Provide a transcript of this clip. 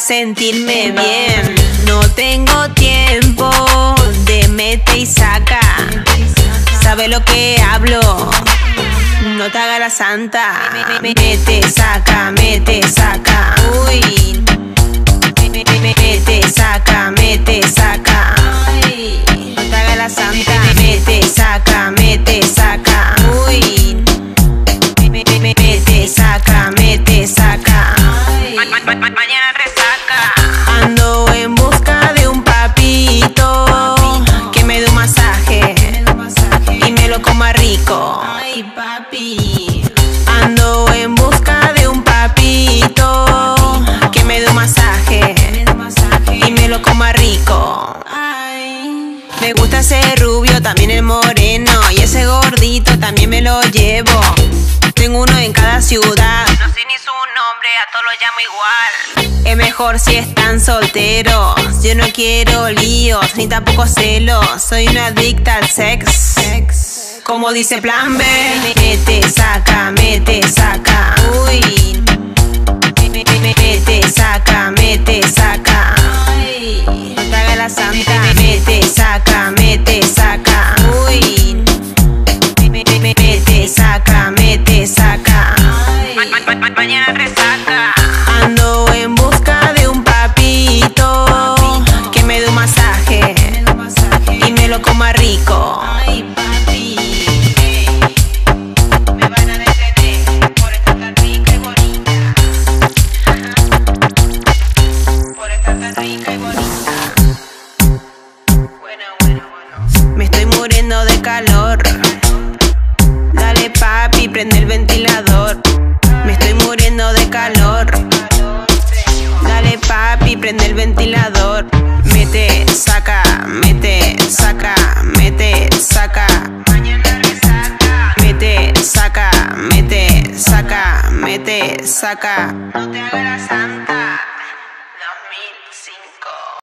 sentirme bien. No tengo tiempo de mete y saca. ¿Sabe lo que hablo? No te hagas la santa. Mete, saca, mete, saca. Uy. Mete, saca, mete, saca. Ay. No te hagas la santa. Mete, saca, mete, saca. Uy. Mete, saca, mete, saca. Ay. Mañana resaca. Ando en busca de un papito que me dé un masaje y me lo coma rico. Ay, papi. Ando en busca de un papito que me dé un masaje y me lo coma rico. Ay. Me gusta ese rubio, también el moreno, y ese gordito también me lo llevo. Tengo uno en cada ciudad. No sé ni su nombre, a todos los llamo igual. Es mejor si están solteros. Yo no quiero líos, ni tampoco celos. Soy una adicta al sex. Como dice Plan B. Mete, saca, mete, saca. Uy. Mete, saca, mete, saca. Ay. No te hagas la santa. Mete, saca, mete, saca. Uy. Mete, saca, mete, saca. Ay. Mañana resaca. Ando en busca de un papito que me dé un masaje y me lo coma rico. Ay, papi. Me van a detener por estar tan rica y bonita. Por estar tan rica y bonita. Bueno. Me estoy muriendo de calor. Dale, papi, prende el ventilador. Me estoy muriendo de calor. Dale, papi, prende el ventilador. Mete, saca, mete, saca, mete, saca. Mañana resaca. Mete, saca, mete, saca, mete, saca. No te hagas la santa.